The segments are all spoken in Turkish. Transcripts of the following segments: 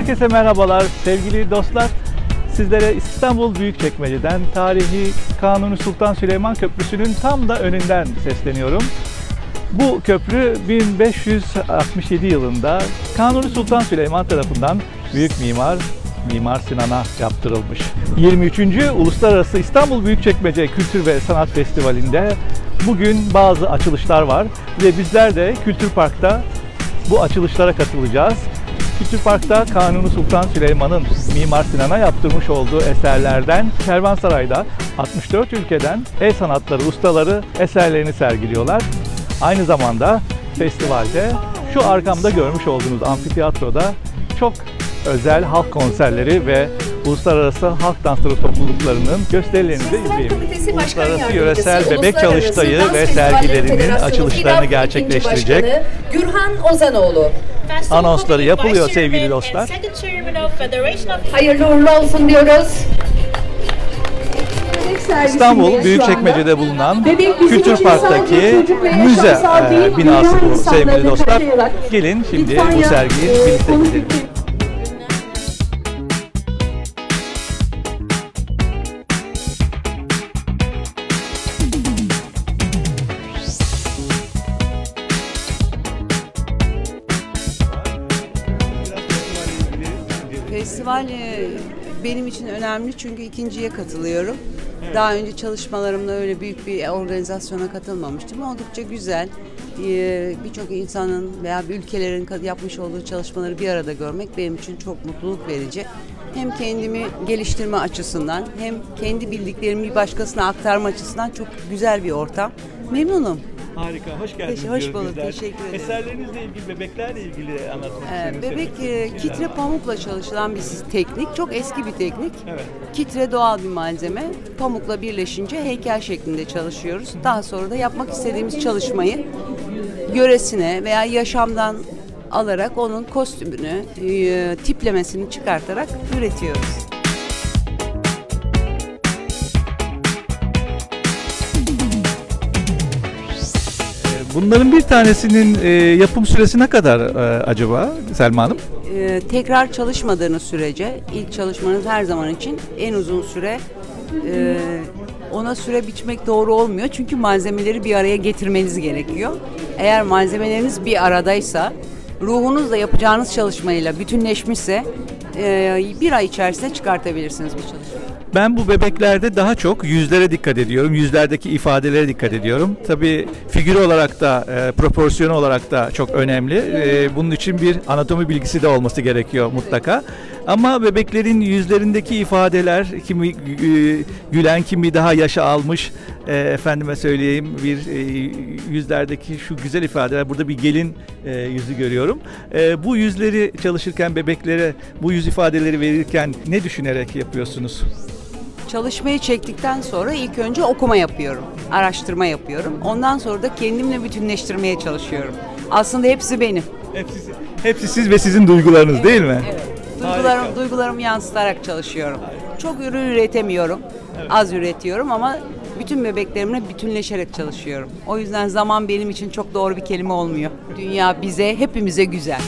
Herkese merhabalar sevgili dostlar. Sizlere İstanbul Büyükçekmece'den tarihi Kanuni Sultan Süleyman Köprüsü'nün tam da önünden sesleniyorum. Bu köprü 1567 yılında Kanuni Sultan Süleyman tarafından büyük Mimar Sinan'a yaptırılmış. 23. Uluslararası İstanbul Büyükçekmece Kültür ve Sanat Festivali'nde bugün bazı açılışlar var ve bizler de Kültür Park'ta bu açılışlara katılacağız. Kültür Park'ta Kanuni Sultan Süleyman'ın Mimar Sinan'a yaptırmış olduğu eserlerden Kervansaray'da 64 ülkeden el sanatları ustaları eserlerini sergiliyorlar. Aynı zamanda festivalde şu arkamda görmüş olduğunuz amfiteyatroda çok özel halk konserleri ve uluslararası halk dansları topluluklarının gösterilerini de izleyebiliriz. Uluslararası Yöresel Bebek Çalıştayı ve sergilerinin açılışlarını gerçekleştirecek Gürhan Ozanoğlu. Anonsları yapılıyor sevgili dostlar. Hayırlı uğurlu olsun diyoruz. İstanbul Büyükçekmece'de bulunan Kültür Park'taki müze binası bu sevgili dostlar. Gelin şimdi bu sergiyi birlikte gidelim. Festival benim için önemli çünkü ikinciye katılıyorum. Daha önce çalışmalarımda öyle büyük bir organizasyona katılmamıştım. Oldukça güzel. Birçok insanın veya ülkelerin yapmış olduğu çalışmaları bir arada görmek benim için çok mutluluk verici. Hem kendimi geliştirme açısından hem kendi bildiklerimi bir başkasına aktarma açısından çok güzel bir ortam. Memnunum. Harika, hoş geldiniz. Hoş bulduk, teşekkür ederim. Eserlerinizle ilgili, bebeklerle ilgili anlatmak istiyorum. Bebek kitre pamukla çalışılan bir teknik, çok eski bir teknik. Evet. Kitre doğal bir malzeme, pamukla birleşince heykel şeklinde çalışıyoruz. Daha sonra da yapmak istediğimiz çalışmayı yöresine veya yaşamdan alarak onun kostümünü, tiplemesini çıkartarak üretiyoruz. Bunların bir tanesinin yapım süresi ne kadar acaba Selma Hanım? Tekrar çalışmadığınız sürece ilk çalışmanız her zaman için en uzun süre ona süre biçmek doğru olmuyor. Çünkü malzemeleri bir araya getirmeniz gerekiyor. Eğer malzemeleriniz bir aradaysa, ruhunuzla yapacağınız çalışmayla bütünleşmişse bir ay içerisinde çıkartabilirsiniz bu çalışmayı. Ben bu bebeklerde daha çok yüzlere dikkat ediyorum. Yüzlerdeki ifadelere dikkat ediyorum. Tabii figür olarak da, proporsiyon olarak da çok önemli. Bunun için bir anatomi bilgisi de olması gerekiyor mutlaka. Ama bebeklerin yüzlerindeki ifadeler, kimi gülen, kimi daha yaşa almış, efendime söyleyeyim bir yüzlerdeki şu güzel ifadeler. Burada bir gelin yüzü görüyorum. Bu yüzleri çalışırken bebeklere bu yüz ifadeleri verirken ne düşünerek yapıyorsunuz? Çalışmayı çektikten sonra ilk önce okuma yapıyorum, araştırma yapıyorum. Ondan sonra da kendimle bütünleştirmeye çalışıyorum. Aslında hepsi benim. Hepsi siz ve sizin duygularınız, evet, değil mi? Evet. Duygularımı yansıtarak çalışıyorum. Çok ürün üretemiyorum, evet. Az üretiyorum ama bütün bebeklerimle bütünleşerek çalışıyorum. O yüzden zaman benim için çok doğru bir kelime olmuyor. Dünya bize, hepimize güzel.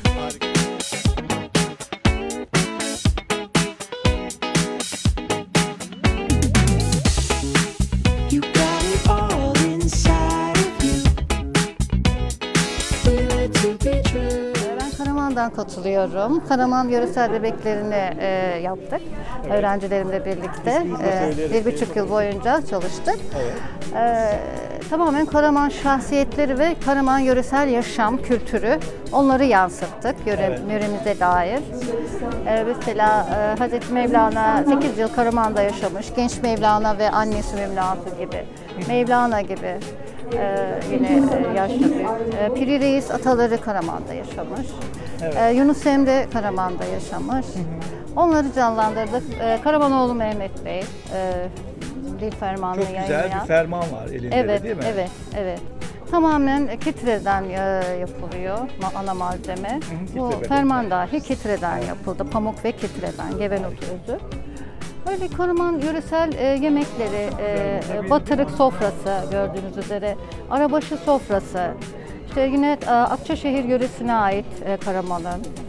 Katılıyorum. Karaman yöresel bebeklerini yaptık. Evet. Öğrencilerimle birlikte 1,5 yıl boyunca çalıştık. Evet. Tamamen Karaman şahsiyetleri ve Karaman yöresel yaşam kültürü onları yansıttık yöremize dair. Mesela Hazreti Mevlana 8 yıl Karaman'da yaşamış. Genç Mevlana ve annesi Mevlana gibi. Mevlana gibi. Yine yaşlı büyük. Piri Reis ataları Karaman'da yaşamış. Evet. Yunus Emre Karaman'da yaşamış. Onları canlandırdık. Karamanoğlu Mehmet Bey dil fermanını yayınlayan. Çok güzel bir ferman var elinde, evet, değil mi? Evet. Tamamen kitreden yapılıyor ana malzeme. Bu ferman dahi kitreden yapıldı. Pamuk ve kitreden, gevenot özü. Böyle Karaman yöresel yemekleri, batırık sofrası gördüğünüz üzere, arabaşı sofrası, işte yine Akçaşehir yöresine ait Karaman'ın.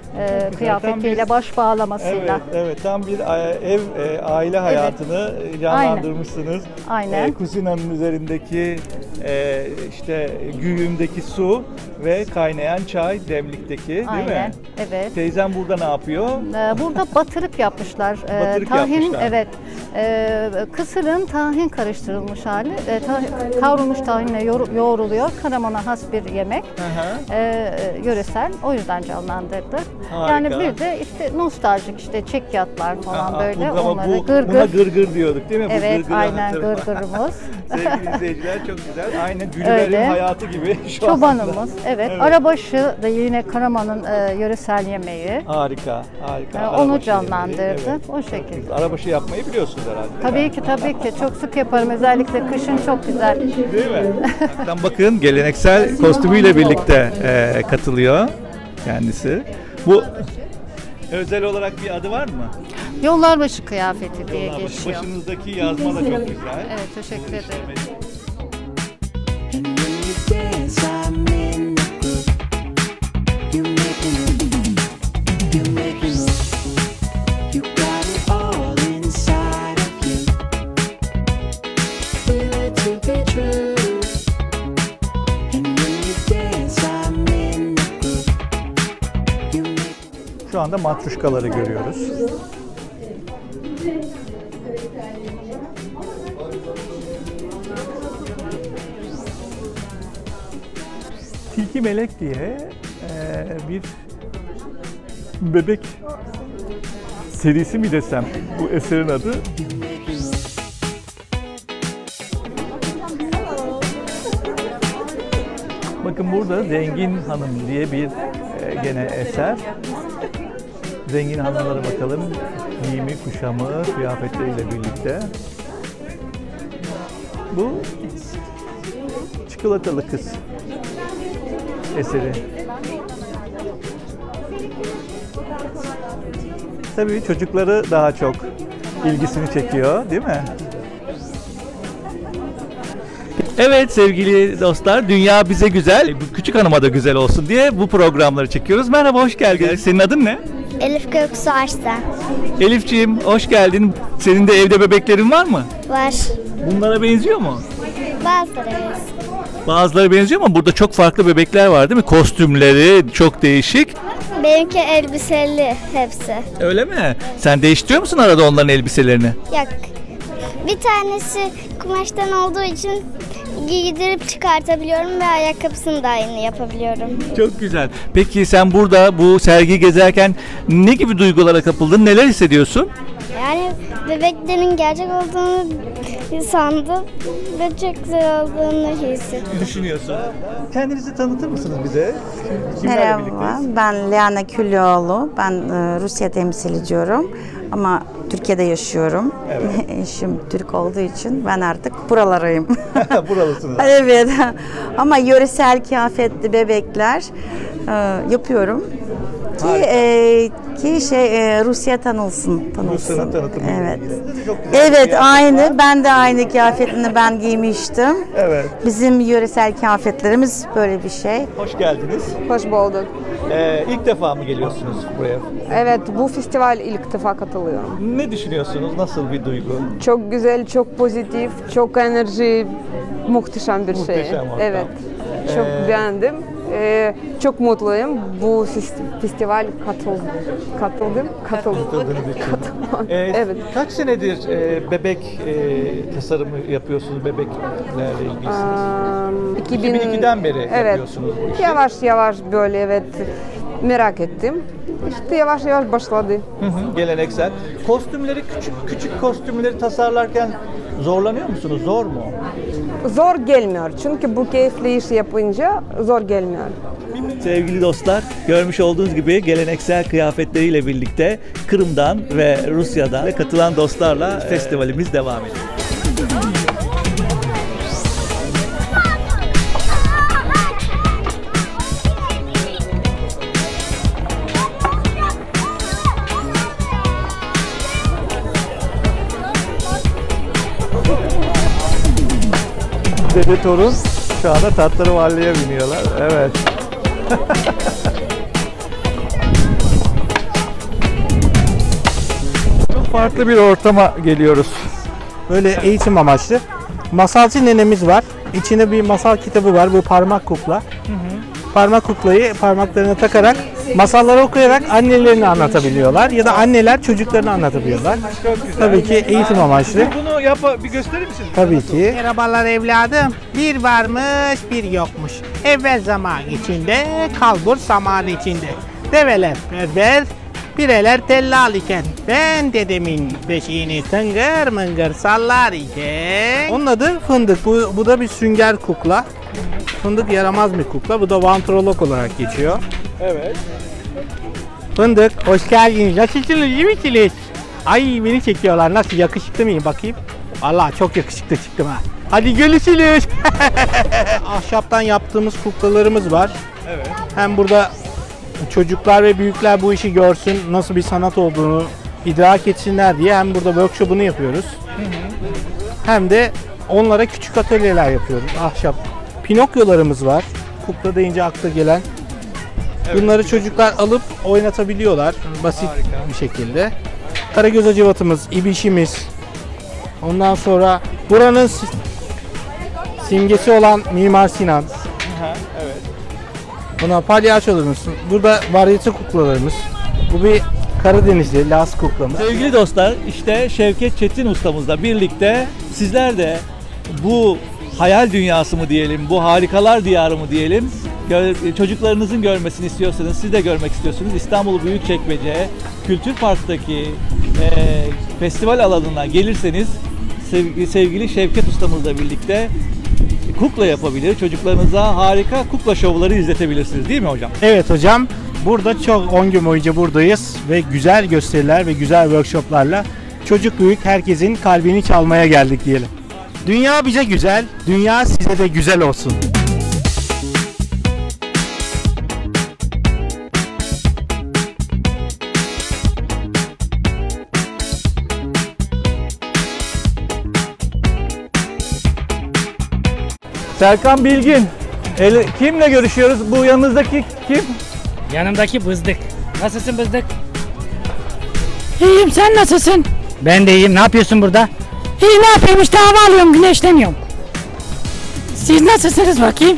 kıyafetiyle, baş bağlamasıyla. Evet, tam bir ev aile hayatını canlandırmışsınız. Aynen. Kuzinanın üzerindeki işte güğümdeki su ve kaynayan çay demlikteki, değil mi? Evet. Teyzem burada ne yapıyor? Burada batırık yapmışlar. Batırık Tahin, yapmışlar. evet. Kısırın tahin karıştırılmış hali. Kavrulmuş tahinle yoğruluyor. Karamana has bir yemek. Yöresel. O yüzden canlandırdı. Harika. Yani bir de işte nostaljik, işte çekyatlar falan böyle. Onları buna gırgır diyorduk, değil mi? Evet, bu aynen gırgırımız. Sevgili izleyiciler, çok güzel. Aynen Gülüver'in hayatı gibi şu Çobanımız, anda. evet. Arabaşı da yine Karaman'ın yöresel yemeği. Harika. Onu canlandırdı. O şekilde. Arabaşı yapmayı biliyorsunuz herhalde. Tabii ki. Çok sık yaparım. Özellikle kışın çok güzel. Değil mi? Bakın, geleneksel kostümüyle birlikte katılıyor kendisi. Bu özel olarak bir adı var mı? Yollarbaşı kıyafeti diye geçiyor. Başınızdaki yazma da çok güzel. Evet, teşekkür ederim. Şu anda matruşkaları görüyoruz. Tilki Melek diye bir bebek serisi mi desem bu eserin adı. Bakın burada Zengin Hanım diye bir gene eser. Zengin hanımlara bakalım. Giyimi, kuşamı, kıyafetleriyle birlikte. Bu Çikolatalı Kız eseri. Tabii çocukları daha çok ilgisini çekiyor, değil mi? Evet sevgili dostlar, dünya bize güzel, küçük hanıma da güzel olsun diye bu programları çekiyoruz. Merhaba, hoş geldin. Senin adın ne? Elif Göksu Arslan. Elifciğim, hoş geldin. Senin de evde bebeklerin var mı? Var. Bunlara benziyor mu? Bazıları Bazıları benziyor ama burada çok farklı bebekler var, değil mi? Kostümleri çok değişik. Benimki elbiseli hepsi. Öyle mi? Sen değiştiriyor musun arada onların elbiselerini? Yok. Bir tanesi kumaştan olduğu için giydirip çıkartabiliyorum ve ayakkabısını da aynı yapabiliyorum. Çok güzel. Peki sen burada bu sergiyi gezerken ne gibi duygulara kapıldın? Neler hissediyorsun? Yani bebeklerin gerçek olduğunu sandım ve çok güzel olduğunu hissettim. Düşünüyorsun. Kendinizi tanıtır mısınız bize? Merhaba, ben Leana Küllüoğlu. Ben Rusya temsil ediyorum ama Türkiye'de yaşıyorum. Evet. Eşim Türk olduğu için ben artık buralarayım. Buralısınız. Evet, ama yöresel kıyafetli bebekler yapıyorum. Ki Rusya tanılsın. Rusya'nın tanıtımı. Evet. Çok güzel. Evet, aynı. Ben de aynı kıyafetini ben giymiştim. Evet. Bizim yöresel kıyafetlerimiz böyle bir şey. Hoş geldiniz. Hoş bulduk. İlk defa mı geliyorsunuz buraya? Evet, bu festival ilk defa katılıyorum. Ne düşünüyorsunuz? Nasıl bir duygu? Çok güzel, çok pozitif, çok enerji, muhteşem bir şey. Muhteşem ortam. Evet, çok beğendim. Çok mutluyum. Bu festival katıldım. Katıldığınız için. Evet. Kaç senedir bebek tasarımı yapıyorsunuz, bebeklerle ilgilisiniz? 2002'den beri yapıyorsunuz bu işi. Yavaş yavaş böyle evet merak ettim. İşte yavaş yavaş başladı. Geleneksel. Kostümleri, küçük kostümleri tasarlarken zorlanıyor musunuz? Zor mu? Zor gelmiyor. Çünkü bu keyifli iş yapınca zor gelmiyor. Sevgili dostlar, görmüş olduğunuz gibi geleneksel kıyafetleriyle birlikte Kırım'dan ve Rusya'dan ve katılan dostlarla festivalimiz devam ediyor. Dede torun şu anda Tahterevalli'ye biniyorlar. Evet. farklı bir ortama geliyoruz. Böyle eğitim amaçlı. Masalcı nenemiz var. İçinde bir masal kitabı var. Bu parmak kukla. Parmak kuklayı parmaklarına takarak masalları okuyarak annelerini anlatabiliyorlar ya da anneler çocuklarını anlatabiliyorlar. Çok güzel. Tabii ki eğitim amaçlı. Bunu bir gösterir misiniz? Tabii ki. Merhabalar evladım. Bir varmış bir yokmuş. Evvel zaman içinde, kalbur zaman içinde. Develer berber, pireler tellal iken. Ben dedemin beşiğini tıngır mıngır sallar iken. Onun adı Fındık. Bu da bir sünger kukla. Fındık yaramaz bir kukla. Bu da vantrolog olarak geçiyor. Evet. Fındık, hoş geldiniz. Nasılsınız, iyi misiniz? Ay beni çekiyorlar. Nasıl, yakışıklı mıyım bakayım? Vallahi çok yakışıklı çıktım ha. Hadi görüşürüz. Ahşaptan yaptığımız kuklalarımız var. Evet. Hem burada çocuklar ve büyükler bu işi görsün, nasıl bir sanat olduğunu idrak etsinler diye hem burada workshop'unu yapıyoruz. Hem de onlara küçük atölyeler yapıyoruz. Ahşap. Pinokyolarımız var. Kukla deyince akla gelen. Bunları çocuklar alıp oynatabiliyorlar basit bir şekilde. Karagöz Hacivatımız, İbişimiz. Ondan sonra buranın simgesi olan Mimar Sinan. Evet. Buna palyaçolarımız. Burada varyete kuklalarımız. Bu bir Karadenizli Las kuklamız. Sevgili dostlar, işte Şevket Çetin ustamızla birlikte sizler de bu hayal dünyası mı diyelim, bu harikalar diyarı mı diyelim, çocuklarınızın görmesini istiyorsanız, siz de görmek istiyorsunuz. İstanbul Büyükçekmece Kültür Park'taki festival alanına gelirseniz sevgili Şevket ustamızla birlikte kukla yapabilir, çocuklarınıza harika kukla şovları izletebilirsiniz, değil mi hocam? Evet hocam, burada çok 10 gün boyunca buradayız ve güzel gösteriler ve güzel workshoplarla çocuk büyük herkesin kalbini çalmaya geldik diyelim. Dünya bize güzel, dünya size de güzel olsun. Serkan Bilgin, kimle görüşüyoruz? Bu yanınızdaki kim? Yanımdaki Bızdık. Nasılsın Bızdık? İyiyim, sen nasılsın? Ben de iyiyim. Ne yapıyorsun burada? İyi, ne yapayım işte, hava alıyorum, güneşleniyorum. Siz nasılsınız bakayım?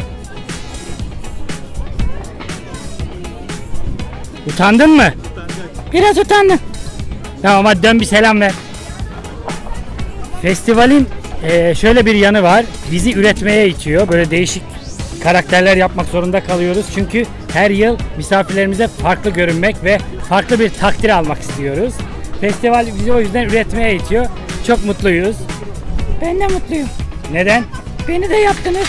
Utandın mı? Biraz utandım. Tamam hadi dön bir selam ver. Festivalin şöyle bir yanı var. Bizi üretmeye itiyor. Böyle değişik karakterler yapmak zorunda kalıyoruz. Çünkü her yıl misafirlerimize farklı görünmek ve farklı bir takdir almak istiyoruz. Festival bizi o yüzden üretmeye itiyor. Çok mutluyuz. Ben de mutluyum. Neden? Beni de yaptınız.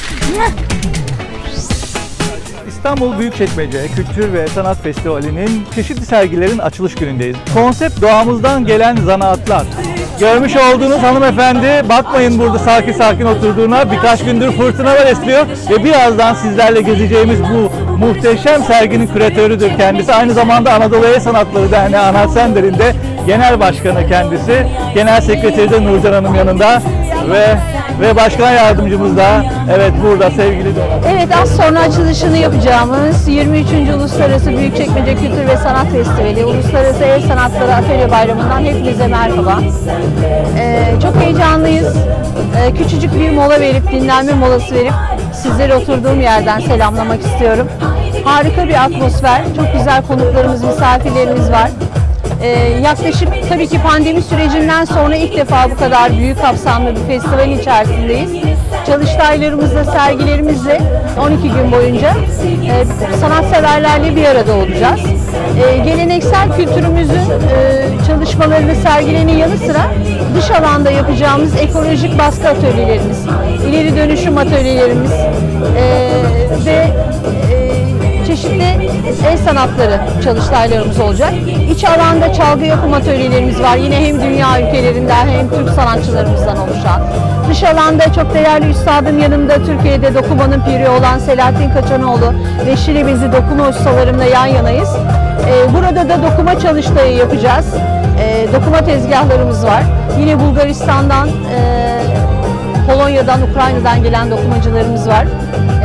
İstanbul Büyükçekmece Kültür ve Sanat Festivali'nin çeşitli sergilerin açılış günündeyiz. Konsept doğamızdan gelen zanaatlar. Görmüş olduğunuz hanımefendi, bakmayın burada sakin sakin oturduğuna, birkaç gündür fırtınalar esiyor ve birazdan sizlerle gezeceğimiz bu muhteşem serginin küratörüdür kendisi. Aynı zamanda Anadolu El Sanatları Derneği Anhalt Sender'in de genel başkanı kendisi. Genel sekreteri de Nurcan Hanım yanında ve başkan yardımcımız da evet burada sevgili Doğan. Evet, az sonra açılışını yapacağımız 23. Uluslararası Büyükçekmece Kültür ve Sanat Festivali, Uluslararası El Sanatları Atölye Bayramı'ndan hepinize merhaba. Çok heyecanlıyız. Küçücük bir mola verip, dinlenme molası verip sizleri oturduğum yerden selamlamak istiyorum. Harika bir atmosfer, çok güzel konuklarımız, misafirlerimiz var. Yaklaşık tabii ki pandemi sürecinden sonra ilk defa bu kadar büyük kapsamlı bir festivalin içerisindeyiz. Çalıştaylarımızla, sergilerimizle 12 gün boyunca sanatseverlerle bir arada olacağız. Geleneksel kültürümüzün çalışmalarını sergilemenin yanı sıra dış alanda yapacağımız ekolojik baskı atölyelerimiz, ileri dönüşüm atölyelerimiz ve çeşitli el sanatları çalıştaylarımız olacak. İç alanda çalgı yapım atölyelerimiz var. Yine hem dünya ülkelerinden hem Türk sanatçılarımızdan oluşan. Dış alanda çok değerli üstadım yanımda Türkiye'de dokumanın piri olan Selahattin Kaçanoğlu ve Şile bezi dokuma ustalarımla yan yanayız. Burada da dokuma çalıştayı yapacağız. Dokuma tezgahlarımız var. Yine Bulgaristan'dan, Polonya'dan, Ukrayna'dan gelen dokumacılarımız var.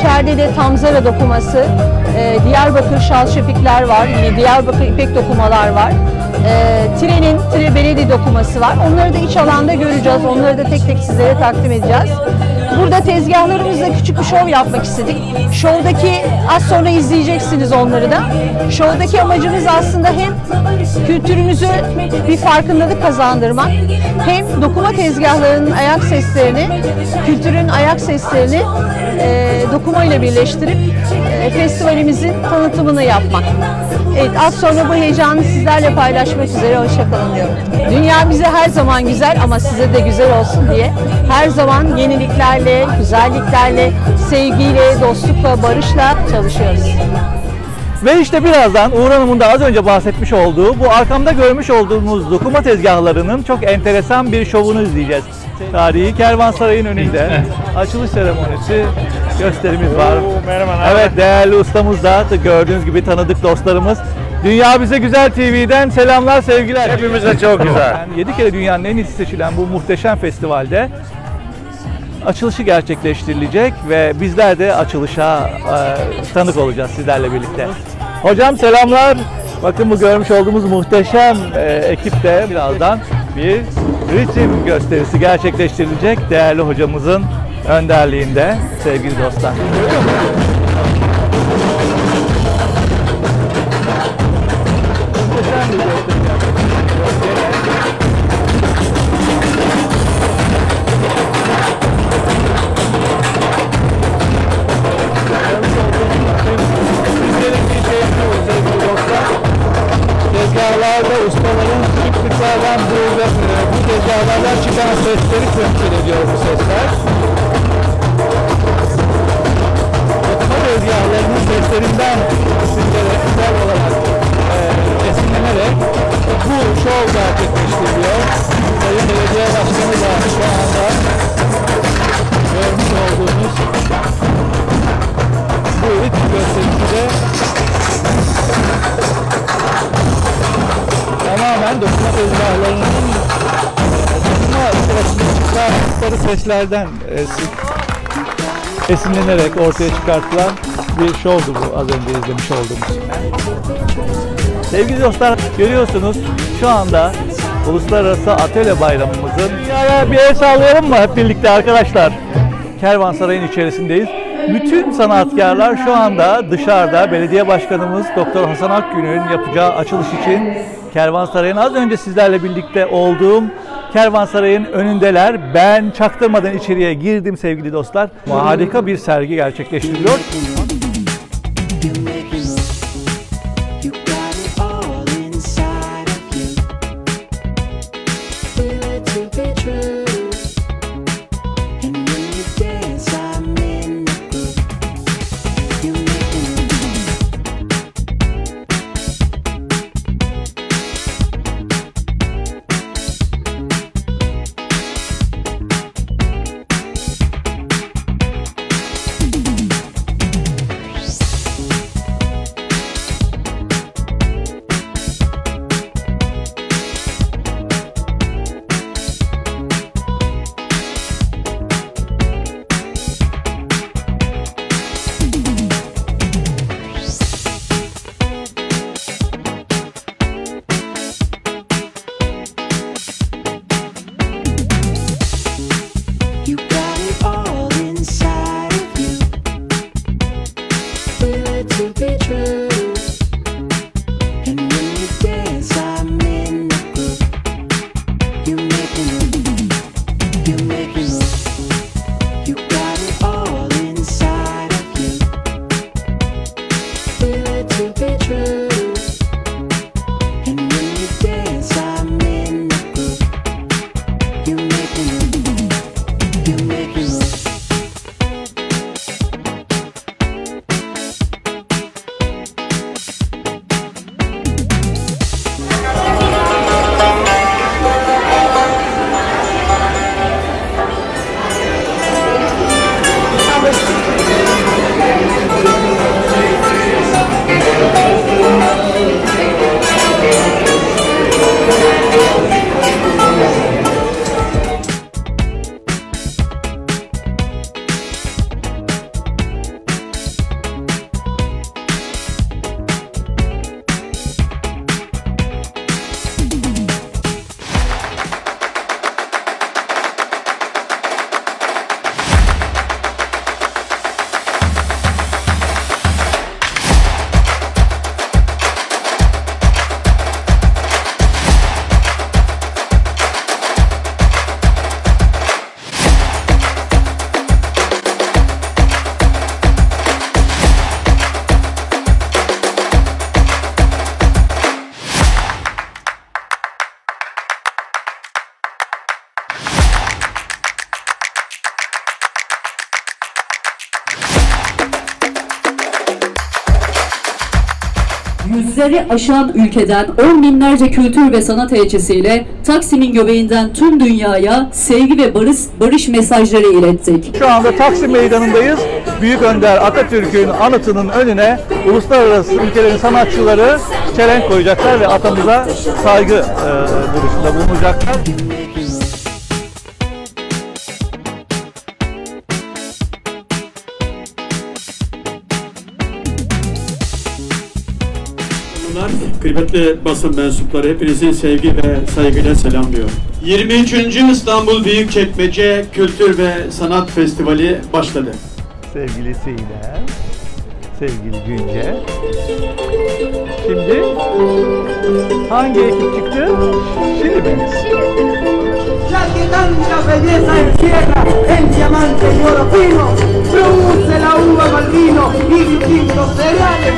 İçeride de Tamzara dokuması, Diyarbakır şal şefikler var, yine Diyarbakır ipek dokumalar var. Tire beledi dokuması var. Onları da iç alanda göreceğiz. Onları da tek tek sizlere takdim edeceğiz. Burada tezgahlarımızda küçük bir şov yapmak istedik. Şovdaki az sonra izleyeceksiniz onları da. Şovdaki amacımız aslında hem kültürümüzü bir farkındalık kazandırmak, hem dokuma tezgahlarının ayak seslerini, kültürün ayak seslerini dokuma ile birleştirip festivalimizin tanıtımını yapmak. Evet, az sonra bu heyecanı sizlerle paylaşmak üzere. Hoşça kalın diyorum. Dünya bize her zaman güzel ama size de güzel olsun diye her zaman yeniliklerle, güzelliklerle, sevgiyle, dostlukla, barışla çalışıyoruz. Ve işte birazdan Uğur Hanım'ın da az önce bahsetmiş olduğu bu arkamda görmüş olduğumuz dokuma tezgahlarının çok enteresan bir şovunu izleyeceğiz. Tarihi Kervansaray'ın önünde açılış seremonisi gösterimiz var. Merhaba. Evet, değerli ustamız da gördüğünüz gibi tanıdık dostlarımız. Dünya Bize Güzel TV'den selamlar, sevgiler. Hepimize çok güzel. Yani 7 kere dünyanın en iyisi seçilen bu muhteşem festivalde açılışı gerçekleştirilecek ve bizler de açılışa tanık olacağız sizlerle birlikte. Hocam selamlar. Bakın bu görmüş olduğumuz muhteşem ekipte birazdan bir ritim gösterisi gerçekleştirilecek değerli hocamızın önderliğinde sevgili dostlar. Muhteşem bir gösteri. Tezgahlarda ustaların ipliklerden bu tezgahlardan çıkan sesleri temsil ediyor bu sesler. Dokuma tezgahlarının seslerinden güzel olarak esinlenerek bu şov gerçekleştiriliyor. Sayın Belediye Başkanı da şu anda görmüş olduğunuz bu ritim gösterisinde tamamen dokuma tezgahlarının dokuma sırasında çıkarttıkları seslerden esinlenerek ortaya çıkartılan bir şovdu bu az önce izlemiş olduğumuz. Sevgili dostlar, görüyorsunuz şu anda Uluslararası Atölye Bayramımızın dünyaya bir el sağlayalım mı hep birlikte arkadaşlar? Kervansaray'ın içerisindeyiz. Bütün sanatkarlar şu anda dışarıda belediye başkanımız Doktor Hasan Akgün'ün yapacağı açılış için Kervansaray'ın az önce sizlerle birlikte olduğum Kervansaray'ın önündeler. Ben çaktırmadan içeriye girdim sevgili dostlar. Harika bir sergi gerçekleştiriliyor. yüzleri aşan ülkeden 10 binlerce kültür ve sanat elçisiyle Taksim'in göbeğinden tüm dünyaya sevgi ve barış mesajları ilettik. Şu anda Taksim Meydanı'ndayız. Büyük Önder Atatürk'ün anıtının önüne uluslararası ülkelerin sanatçıları çelenk koyacaklar ve atamıza saygı duruşunda bulunacaklar. Kıymetli basın mensupları, hepinizi sevgi ve saygıyla selamlıyor. 23. İstanbul Büyükçekmece Kültür ve Sanat Festivali başladı. Sevgili Sinem, sevgili Günce. Şimdi hangi ekip çıktı? Şili mi? Ya que tanta belleza encierra el diamante y oro fino, produce la uva Malvino y distintos cereales.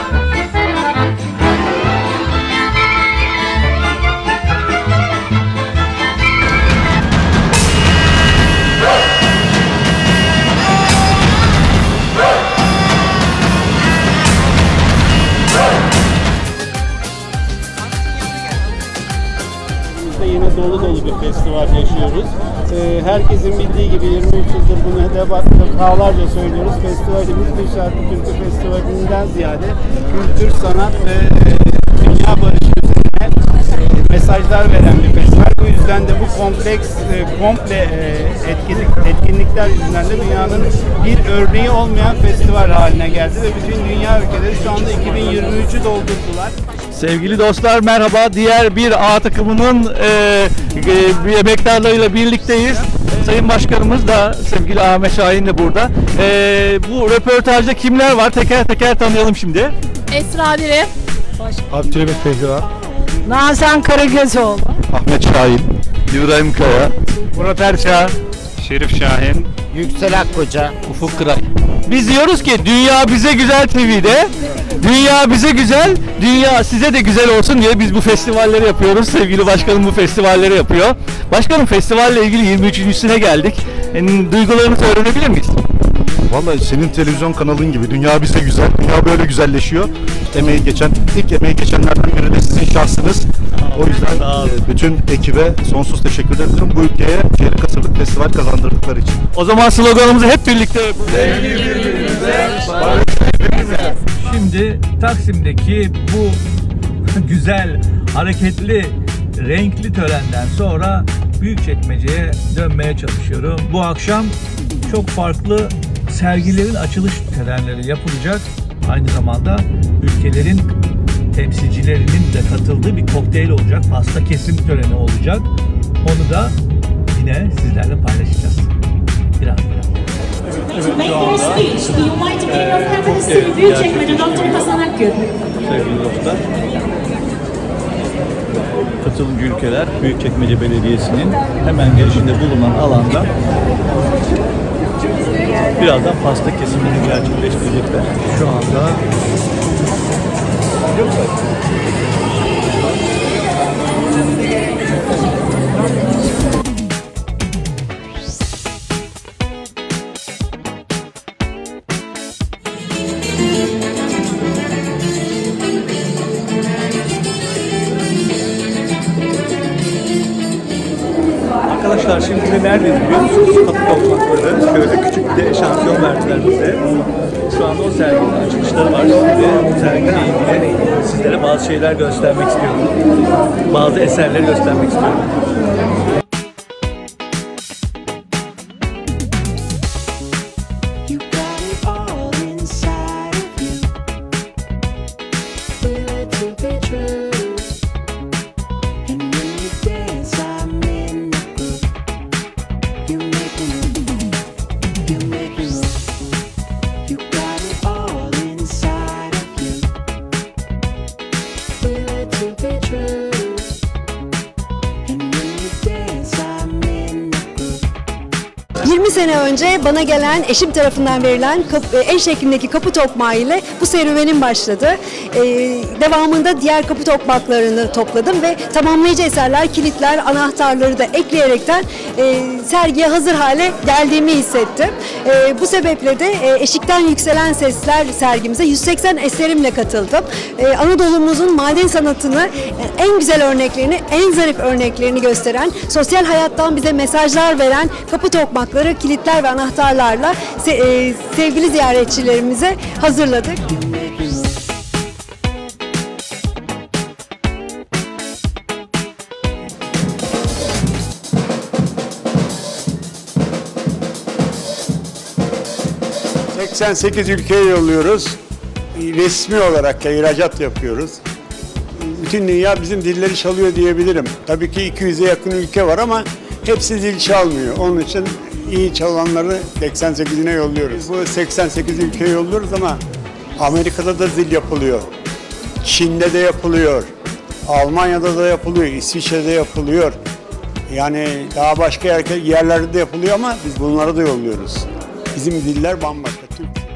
Yine dolu bir festival yaşıyoruz. Herkesin bildiği gibi 23 yıldır bunu defalarca söylüyoruz. Festivalimiz bir şarkı türkü festivalinden ziyade kültür, sanat ve dünya barışı üzerine mesajlar veren bir festival. Bu yüzden de bu komple etkinlikler yüzünden de dünyanın bir örneği olmayan festival haline geldi ve bütün dünya ülkeleri şu anda 2023'ü doldurdular. Sevgili dostlar merhaba. Diğer bir A takımının emektarlarıyla birlikteyiz. Sayın Başkanımız da sevgili Ahmet Şahin de burada. Bu röportajda kimler var? Teker teker tanıyalım şimdi. Esra Diri, Abdülhamit Pehlivan, Nazan Karagözoğlu, Ahmet Şahin, İbrahim Kaya, Murat Erçağ, Şerif Şahin, Yüksel Akkoca, Ufuk Kıray. Biz diyoruz ki Dünya Bize Güzel TV'de, Dünya Bize Güzel, Dünya Size de Güzel olsun diye biz bu festivalleri yapıyoruz. Sevgili Başkanım bu festivalleri yapıyor. Başkanım festivalle ilgili 23.sine geldik. Duygularınızı öğrenebilir miyiz? Vallahi senin televizyon kanalın gibi Dünya Bize Güzel, dünya böyle güzelleşiyor. İlk emeği geçenlerden biri de sizin şahsınız. O yüzden bütün ekibe sonsuz teşekkür ederim bu ülkeye çeyrek asırlık festival kazandırdıkları için. O zaman sloganımızı hep birlikte sevgi birbirimize, barış hepimize. Şimdi Taksim'deki bu güzel, hareketli, renkli törenden sonra Büyükçekmece'ye dönmeye çalışıyorum. Bu akşam çok farklı sergilerin açılış törenleri yapılacak. Aynı zamanda ülkelerin temsilcilerinin de katıldığı bir kokteyl olacak. Pasta kesim töreni olacak. Onu da yine sizlerle paylaşacağız. Biraz. Sevgili dostlar, katılımcı ülkeler Büyükçekmece Belediyesi'nin hemen girişinde bulunan alanda birazdan pasta kesimini gerçekleştirecekler. Şu anda arkadaşlar şimdi de neredeyiz biliyor musunuz? Kapı toplantıları. Şöyle küçük bir de eşantiyon verdiler bize. Şu anda o serginin açılışları var. Şimdi sergiyle ilgili sizlere bazı şeyler göstermek istiyorum. Bazı eserleri göstermek istiyorum. And 20 sene önce bana gelen, eşim tarafından verilen el şeklindeki kapı tokmağı ile bu serüvenim başladı. Devamında diğer kapı tokmaklarını topladım ve tamamlayıcı eserler, kilitler, anahtarları da ekleyerekten sergiye hazır hale geldiğimi hissettim. Bu sebeple de Eşikten Yükselen Sesler sergimize 180 eserimle katıldım. Anadolu'muzun maden sanatını en güzel örneklerini, en zarif örneklerini gösteren, sosyal hayattan bize mesajlar veren kapı tokmakları, kilitler ve anahtarlarla sevgili ziyaretçilerimize hazırladık. ...88 ülkeye yolluyoruz. Resmi olarak da ihracat yapıyoruz. Bütün dünya bizim dilleri çalıyor diyebilirim. Tabii ki 200'e yakın ülke var ama hepsi dil çalmıyor. Onun için iyi çalanları 88'ine yolluyoruz. Bu 88 ülkeye yolluyoruz ama Amerika'da da dil yapılıyor. Çin'de de yapılıyor. Almanya'da da yapılıyor. İsviçre'de yapılıyor. Yani daha başka yerlerde de yapılıyor ama biz bunları da yolluyoruz. Bizim diller bambaşka. Türkçe.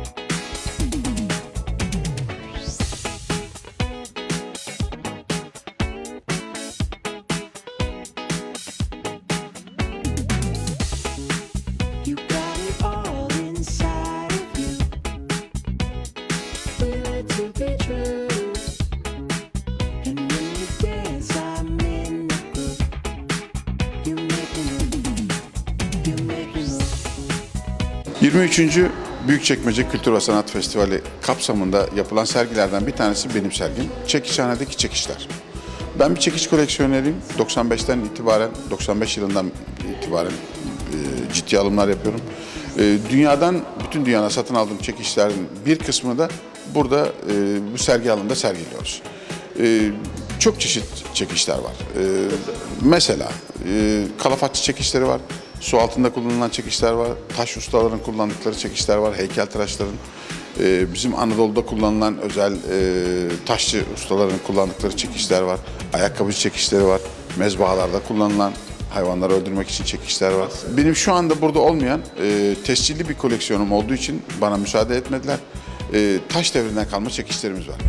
Büyükçekmece Kültür ve Sanat Festivali kapsamında yapılan sergilerden bir tanesi benim sergim. Çekiçhanedeki çekişler. Ben bir çekiç koleksiyoneriyim. 95'ten itibaren, 95 yılından itibaren ciddi alımlar yapıyorum. Dünyadan, bütün dünyada satın aldığım çekiçlerin bir kısmını da burada bu sergi alanında sergiliyoruz. Çok çeşit çekiçler var. Mesela kalafatçı çekiçleri var. Su altında kullanılan çekiçler var, taş ustaların kullandıkları çekiçler var, heykeltıraşların, bizim Anadolu'da kullanılan özel taşçı ustaların kullandıkları çekiçler var, ayakkabıcı çekiçleri var, mezbahalarda kullanılan hayvanları öldürmek için çekiçler var. Benim şu anda burada olmayan tescilli bir koleksiyonum olduğu için bana müsaade etmediler. Taş devrinden kalma çekiçlerimiz var.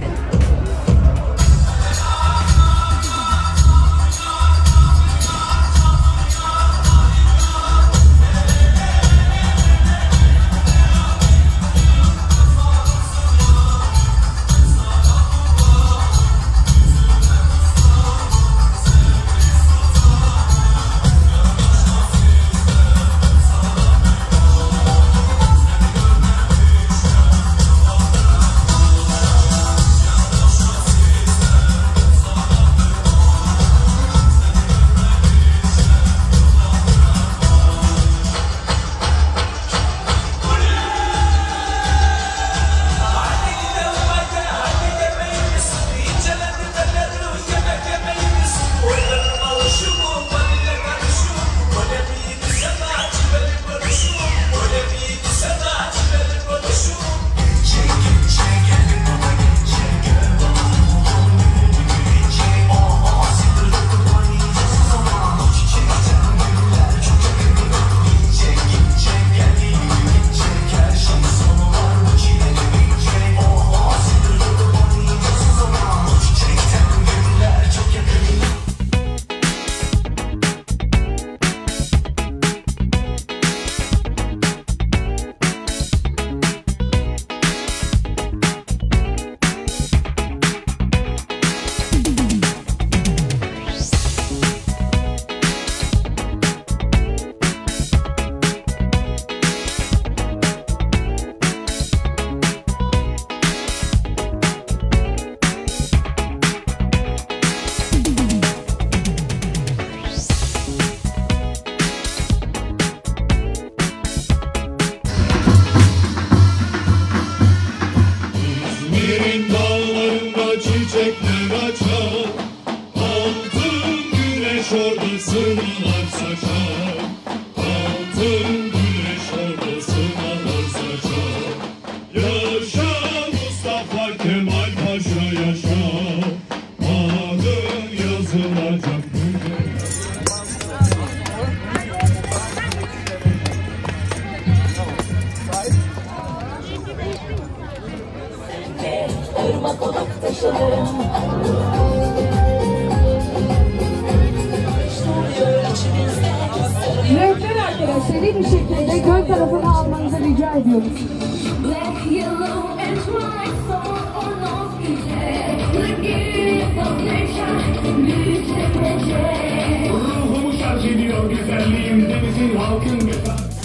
Renkler arkadaşlar seri bir şekilde göl tarafını almanızı rica ediyoruz. Ruhumu şarj ediyor güzelliğim denizin halkın ve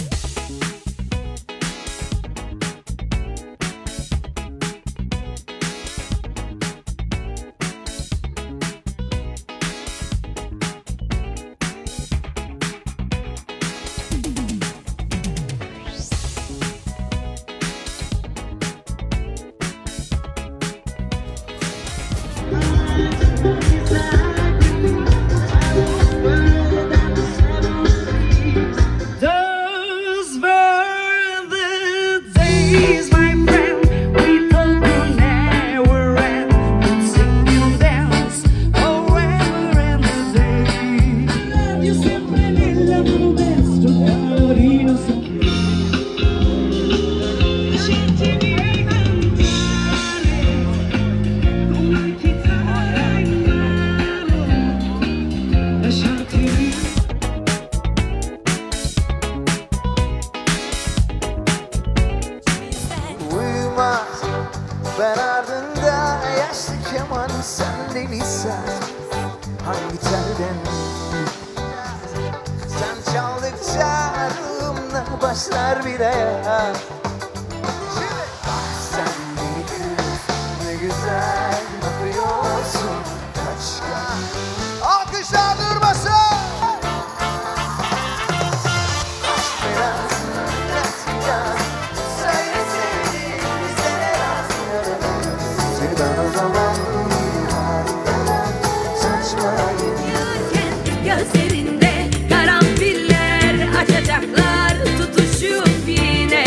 Ben ardında yaşlı keman sen deliysen hangi telden sen çaldıkça ruhumda başlar bir ayağa. Sen beni kız ne güzel bakıyorsun kaçkan. Alkışlar durmasın. Aşk biraz biraz söyle sevdiğim bize seni ben o zaman saçma gözlerinde karanfiller açacaklar tutuşup yine.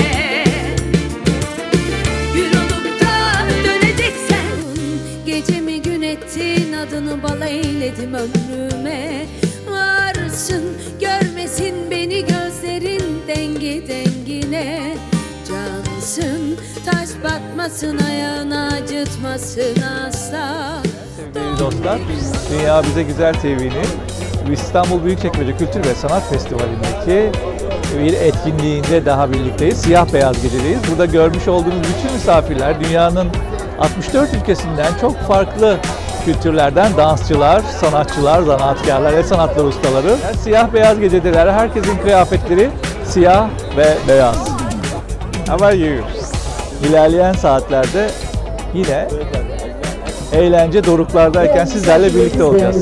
Gün olup da döneceksen gecemi gün ettin adını bal eyledim ömrüme. Varsın görmesin beni gözlerin dengi dengine. Cansın taş batmasın ayağına acıtmasın asla. Sevgili dostlar, Dünya Bize Güzel TV'nin İstanbul Büyükçekmece Kültür ve Sanat Festivali'ndeki bir etkinliğinde daha birlikteyiz. Siyah beyaz gecedeyiz. Burada görmüş olduğunuz bütün misafirler dünyanın 64 ülkesinden çok farklı kültürlerden dansçılar, sanatçılar, zanaatkarlar, el sanatları ustaları. Siyah beyaz gecedeler. Herkesin kıyafetleri siyah ve beyaz. How are you? İlerleyen saatlerde yine eğlence doruklardayken sizlerle birlikte olacağız.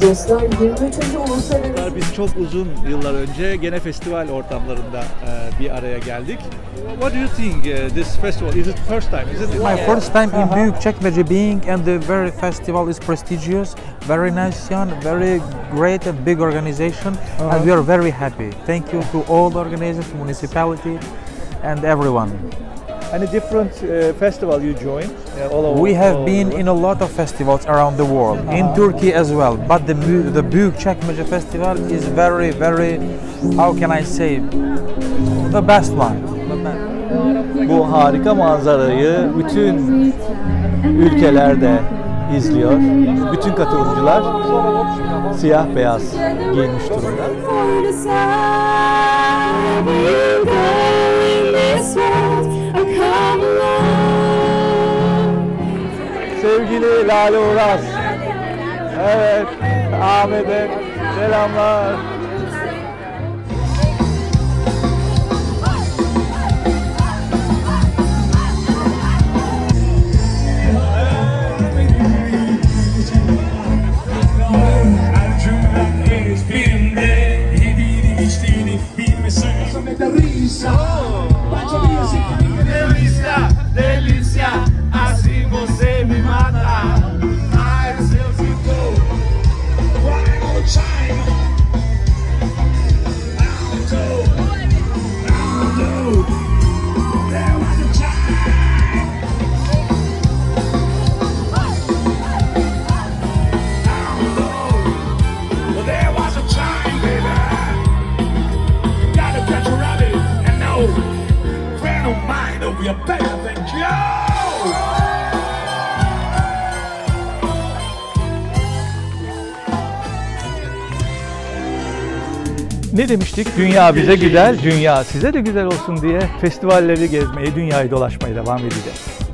Biz çok uzun yıllar önce gene festival ortamlarında bir araya geldik. What do you think this festival? Is it the first time? Is it my first time in Büyükçekmece being, and the very festival is prestigious, very nice, very great and big organization, and we are very happy. Thank you to all the organizers, municipality, and everyone. And a different festival you joined all over. We have been in a lot of festivals around the world, in Turkey as well. But the Büyükçekmece festival is very, very, how can I say, the best one. Bu harika manzarayı bütün ülkelerde izliyor. Bütün katılımcılar siyah beyaz giyinmiş durumda. Sevgili Lale Uras, evet, Ahmet'e selamlar. Delícia, assim você me mata. Ai, seu Zito, one more time. There was a time. There was a time, baby. Gotta catch a rabbit and no friend of mine, we are better than Joe. Ne demiştik? Dünya bize güzel, dünya size de güzel olsun diye festivalleri gezmeyi, dünyayı dolaşmaya devam edeceğiz.